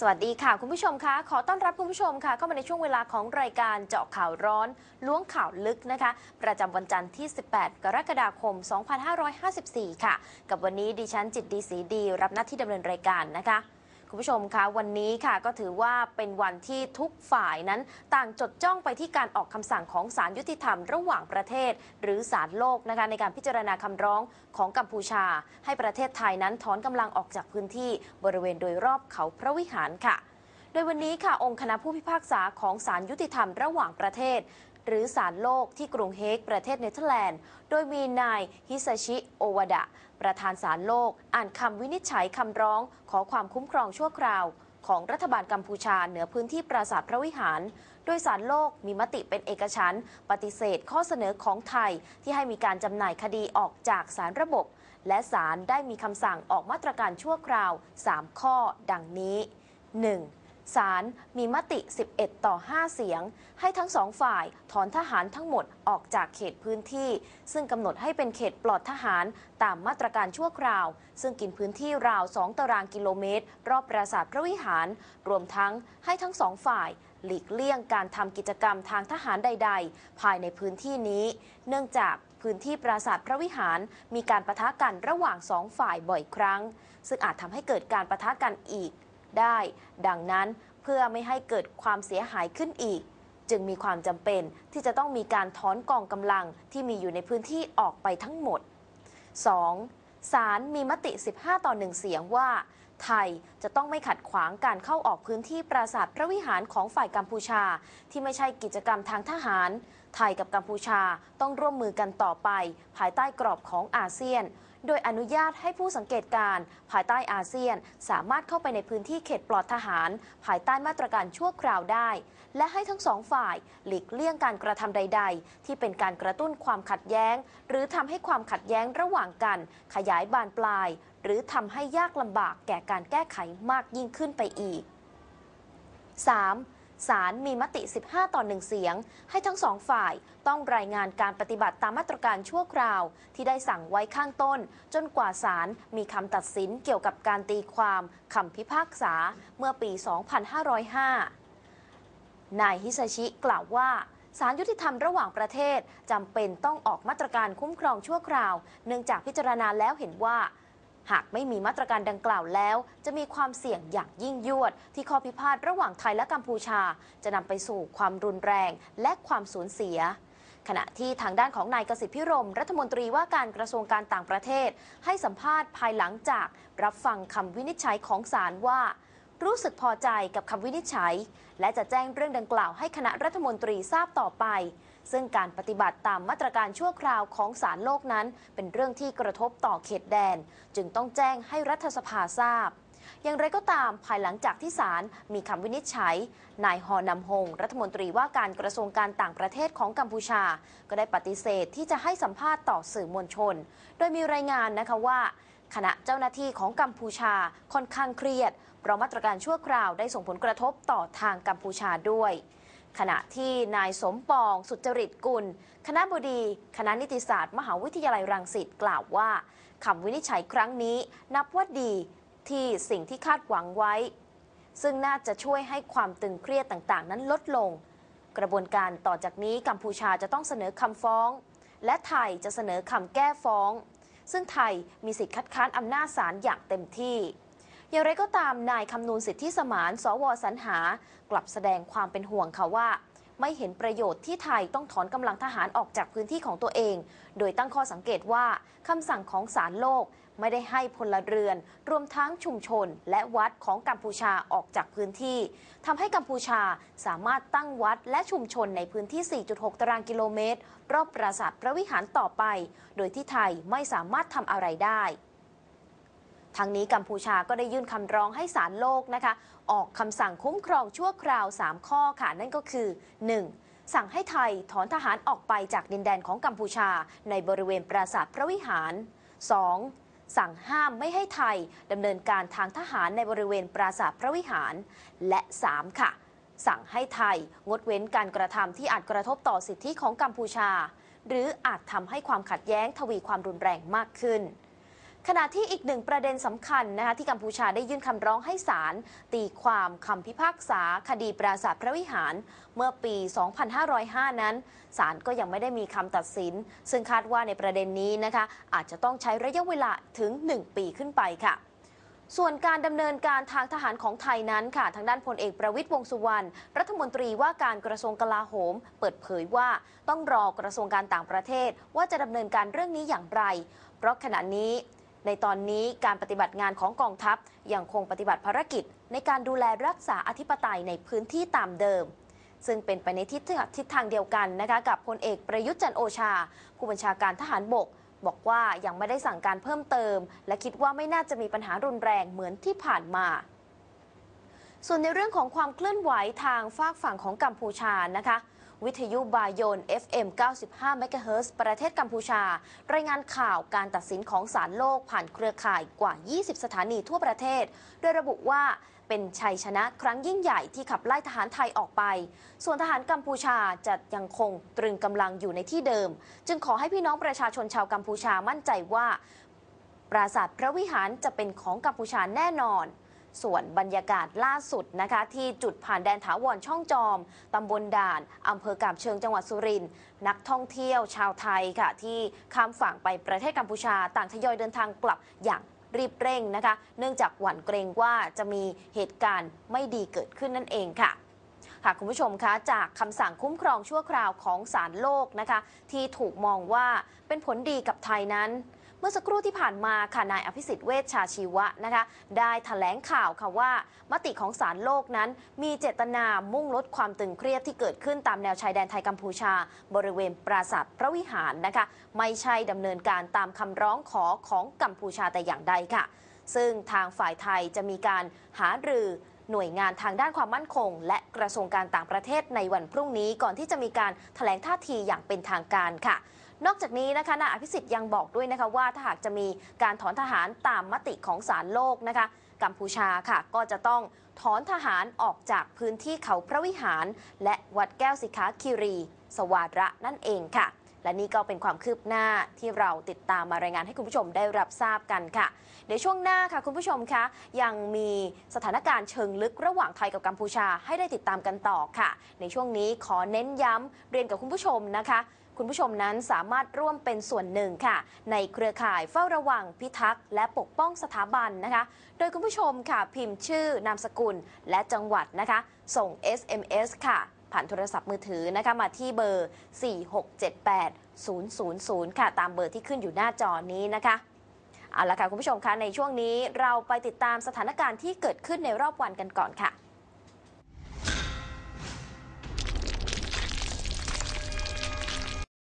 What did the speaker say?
สวัสดีค่ะคุณผู้ชมคะขอต้อนรับคุณผู้ชมค่ะเข้ามาในช่วงเวลาของรายการเจาะข่าวร้อนล้วงข่าวลึกนะคะประจำวันจันทร์ที่ 18 กรกฎาคม 2554 ค่ะกับวันนี้ดิฉันจิตดีศรีดีรับหน้าที่ดำเนินรายการนะคะคุณผู้ชมคะวันนี้ค่ะก็ถือว่าเป็นวันที่ทุกฝ่ายนั้นต่างจดจ้องไปที่การออกคำสั่งของศาลยุติธรรมระหว่างประเทศหรือศาลโลกนะคะในการพิจารณาคำร้องของกัมพูชาให้ประเทศไทยนั้นถอนกำลังออกจากพื้นที่บริเวณโดยรอบเขาพระวิหารค่ะโดยวันนี้ค่ะองค์คณะผู้พิพากษาของศาลยุติธรรมระหว่างประเทศหรือศาลโลกที่กรุงเฮกประเทศเนเธอร์แลนด์โดยมีนายฮิซาชิโอวาดะประธานศาลโลกอ่านคำวินิจฉัยคำร้องขอความคุ้มครองชั่วคราวของรัฐบาลกัมพูชาเหนือพื้นที่ปราสาทพระวิหารโดยศาลโลกมีมติเป็นเอกฉันท์ปฏิเสธข้อเสนอของไทยที่ให้มีการจำหน่ายคดีออกจากศาลระบบและศาลได้มีคำสั่งออกมาตรการชั่วคราว3ข้อดังนี้ 1. ศาลมีมติ 11 ต่อ 5 เสียงให้ทั้งสองฝ่ายถอนทหารทั้งหมดออกจากเขตพื้นที่ซึ่งกำหนดให้เป็นเขตปลอดทหารตามมาตรการชั่วคราวซึ่งกินพื้นที่ราว 2 ตารางกิโลเมตรรอบปราสาทพระวิหารรวมทั้งให้ทั้งสองฝ่ายหลีกเลี่ยงการทำกิจกรรมทางทหารใดๆภายในพื้นที่นี้เนื่องจากพื้นที่ปราสาทพระวิหารมีการปะทะกันระหว่างสองฝ่ายบ่อยครั้งซึ่งอาจทำให้เกิดการปะทะกันอีกได้ดังนั้นเพื่อไม่ให้เกิดความเสียหายขึ้นอีกจึงมีความจำเป็นที่จะต้องมีการถอนกองกำลังที่มีอยู่ในพื้นที่ออกไปทั้งหมด 2. ศาลมีมติ 15 ต่อ 1 เสียงว่าไทยจะต้องไม่ขัดขวางการเข้าออกพื้นที่ปราสาทพระวิหารของฝ่ายกัมพูชาที่ไม่ใช่กิจกรรมทางทหารไทยกับกัมพูชาต้องร่วมมือกันต่อไปภายใต้กรอบของอาเซียนโดยอนุญาตให้ผู้สังเกตการณ์ภายใต้อาเซียนสามารถเข้าไปในพื้นที่เขตปลอดทหารภายใต้มาตรการชั่วคราวได้และให้ทั้งสองฝ่ายหลีกเลี่ยงการกระทำใดๆที่เป็นการกระตุ้นความขัดแย้งหรือทำให้ความขัดแย้งระหว่างกันขยายบานปลายหรือทำให้ยากลำบากแก่การแก้ไขมากยิ่งขึ้นไปอีก 3. ศาลมีมติ 15 ต่อ 1 เสียงให้ทั้งสองฝ่ายต้องรายงานการปฏิบัติตามมาตรการชั่วคราวที่ได้สั่งไว้ข้างต้นจนกว่าศาลมีคำตัดสินเกี่ยวกับการตีความคำพิพากษาเมื่อปี 2505 นายฮิซาชิกล่าวว่าศาลยุติธรรมระหว่างประเทศจำเป็นต้องออกมาตรการคุ้มครองชั่วคราวเนื่องจากพิจารณาแล้วเห็นว่าหากไม่มีมาตรการดังกล่าวแล้วจะมีความเสี่ยงอย่างยิ่งยวดที่ข้อพิพาทระหว่างไทยและกัมพูชาจะนำไปสู่ความรุนแรงและความสูญเสียขณะที่ทางด้านของนายกสิทธิพิรมรัฐมนตรีว่าการกระทรวงการต่างประเทศให้สัมภาษณ์ภายหลังจากรับฟังคำวินิจฉัยของศาลว่ารู้สึกพอใจกับคำวินิจฉัยและจะแจ้งเรื่องดังกล่าวให้คณะรัฐมนตรีทราบต่อไปซึ่งการปฏิบัติตามมาตรการชั่วคราวของศาลโลกนั้นเป็นเรื่องที่กระทบต่อเขตแดนจึงต้องแจ้งให้รัฐสภาทราบอย่างไรก็ตามภายหลังจากที่ศาลมีคำวินิจฉัยนายฮอนำฮงรัฐมนตรีว่าการกระทรวงการต่างประเทศของกัมพูชาก็ได้ปฏิเสธที่จะให้สัมภาษณ์ต่อสื่อมวลชนโดยมีรายงานนะคะว่าคณะเจ้าหน้าที่ของกัมพูชาค่อนข้างเครียดเพราะมาตรการชั่วคราวได้ส่งผลกระทบต่อทางกัมพูชาด้วยขณะที่นายสมปองสุจริตกุลคณบดีคณะนิติศาสตร์มหาวิทยาลัยรังสิตกล่าวว่าคำวินิจฉัยครั้งนี้นับว่าดีที่สิ่งที่คาดหวังไว้ซึ่งน่าจะช่วยให้ความตึงเครียดต่างๆนั้นลดลงกระบวนการต่อจากนี้กัมพูชาจะต้องเสนอคำฟ้องและไทยจะเสนอคำแก้ฟ้องซึ่งไทยมีสิทธิคัดค้านอำนาจศาลอย่างเต็มที่อย่างไรก็ตามนายคำนูนสิทธิสมานสว.สรรหากลับแสดงความเป็นห่วงค่ะว่าไม่เห็นประโยชน์ที่ไทยต้องถอนกำลังทหารออกจากพื้นที่ของตัวเองโดยตั้งข้อสังเกตว่าคำสั่งของศาลโลกไม่ได้ให้พลเรือนรวมทั้งชุมชนและวัดของกัมพูชาออกจากพื้นที่ทำให้กัมพูชาสามารถตั้งวัดและชุมชนในพื้นที่ 4.6 ตารางกิโลเมตรรอบปราสาทพระวิหารต่อไปโดยที่ไทยไม่สามารถทำอะไรได้ทั้งนี้กัมพูชาก็ได้ยื่นคำร้องให้ศาลโลกนะคะออกคำสั่งคุ้มครองชั่วคราว3ข้อค่ะนั่นก็คือ 1. สั่งให้ไทยถอนทหารออกไปจากดินแดนของกัมพูชาในบริเวณปราสาทพระวิหาร 2. สั่งห้ามไม่ให้ไทยดำเนินการทางทหารในบริเวณปราสาทพระวิหารและ 3. ค่ะสั่งให้ไทยงดเว้นการกระทำที่อาจกระทบต่อสิทธิของกัมพูชาหรืออาจทำให้ความขัดแย้งทวีความรุนแรงมากขึ้นขณะที่อีกหนึ่งประเด็นสำคัญนะคะที่กัมพูชาได้ยื่นคำร้องให้ศาลตีความคำพิพากษาคดีปราสาทพระวิหารเมื่อปี 2505 นั้นศาลก็ยังไม่ได้มีคำตัดสินซึ่งคาดว่าในประเด็นนี้นะคะอาจจะต้องใช้ระยะเวลาถึง 1 ปีขึ้นไปค่ะส่วนการดำเนินการทางทหารของไทยนั้นค่ะทางด้านพลเอกประวิตรวงษ์สุวรรณรัฐมนตรีว่าการกระทรวงกลาโหมเปิดเผยว่าต้องรอกระทรวงการต่างประเทศว่าจะดำเนินการเรื่องนี้อย่างไรเพราะขณะนี้ในตอนนี้การปฏิบัติงานของกองทัพยังคงปฏิบัติภารกิจในการดูแลรักษาอธิปไตยในพื้นที่ตามเดิมซึ่งเป็นไปในทิศทางเดียวกันนะคะกับพลเอกประยุทธ์จันทร์โอชาผู้บัญชาการทหารบกบอกว่ายังไม่ได้สั่งการเพิ่มเติมและคิดว่าไม่น่าจะมีปัญหารุนแรงเหมือนที่ผ่านมาส่วนในเรื่องของความเคลื่อนไหวทางฝากฝั่งของกัมพูชานะคะวิทยุบายน FM 95 เมกะเฮิรตซ์ประเทศกัมพูชารายงานข่าวการตัดสินของศาลโลกผ่านเครือข่ายกว่า 20 สถานีทั่วประเทศโดยระบุว่าเป็นชัยชนะครั้งยิ่งใหญ่ที่ขับไล่ทหารไทยออกไปส่วนทหารกัมพูชาจะยังคงตรึงกำลังอยู่ในที่เดิมจึงขอให้พี่น้องประชาชนชาวกัมพูชามั่นใจว่าปราสาทพระวิหารจะเป็นของกัมพูชาแน่นอนส่วนบรรยากาศล่าสุดนะคะที่จุดผ่านแดนถาวรช่องจอมตำบลด่านอำเภอกาบเชิงจังหวัดสุรินทร์นักท่องเที่ยวชาวไทยค่ะที่ข้ามฝั่งไปประเทศกัมพูชาต่างทยอยเดินทางกลับอย่างรีบเร่งนะคะเนื่องจากหวั่นเกรงว่าจะมีเหตุการณ์ไม่ดีเกิดขึ้นนั่นเองค่ะคุณผู้ชมคะจากคำสั่งคุ้มครองชั่วคราวของศาลโลกนะคะที่ถูกมองว่าเป็นผลดีกับไทยนั้นเมื่อสักครู่ที่ผ่านมาค่ะนายอภิสิทธิ์เวชชาชีวะนะคะได้แถลงข่าวค่ะว่ามติของศาลโลกนั้นมีเจตนามุ่งลดความตึงเครียดที่เกิดขึ้นตามแนวชายแดนไทยกัมพูชาบริเวณปราสาทพระวิหารนะคะไม่ใช่ดำเนินการตามคำร้องขอของกัมพูชาแต่อย่างใดค่ะซึ่งทางฝ่ายไทยจะมีการหารือหน่วยงานทางด้านความมั่นคงและกระทรวงการต่างประเทศในวันพรุ่งนี้ก่อนที่จะมีการแถลงท่าทีอย่างเป็นทางการค่ะนอกจากนี้นะคะนายอภิสิทธิ์ยังบอกด้วยนะคะว่าถ้าหากจะมีการถอนทหารตามมติของศาลโลกนะคะกัมพูชาค่ะก็จะต้องถอนทหารออกจากพื้นที่เขาพระวิหารและวัดแก้วสิขาคีรีสวาระนั่นเองค่ะและนี่ก็เป็นความคืบหน้าที่เราติดตามมารายงานให้คุณผู้ชมได้รับทราบกันค่ะเดี๋ยวช่วงหน้าค่ะคุณผู้ชมคะยังมีสถานการณ์เชิงลึกระหว่างไทยกับกัมพูชาให้ได้ติดตามกันต่อค่ะในช่วงนี้ขอเน้นย้ำเรียนกับคุณผู้ชมนะคะคุณผู้ชมนั้นสามารถร่วมเป็นส่วนหนึ่งค่ะในเครือข่ายเฝ้าระวังพิทักษ์และปกป้องสถาบันนะคะโดยคุณผู้ชมค่ะพิมพ์ชื่อนามสกุลและจังหวัดนะคะส่ง SMS ค่ะผ่านโทรศัพท์มือถือนะคะมาที่เบอร์ 4678000 ค่ะตามเบอร์ที่ขึ้นอยู่หน้าจอนี้นะคะเอาละค่ะคุณผู้ชมคะในช่วงนี้เราไปติดตามสถานการณ์ที่เกิดขึ้นในรอบวันกันก่อนค่ะ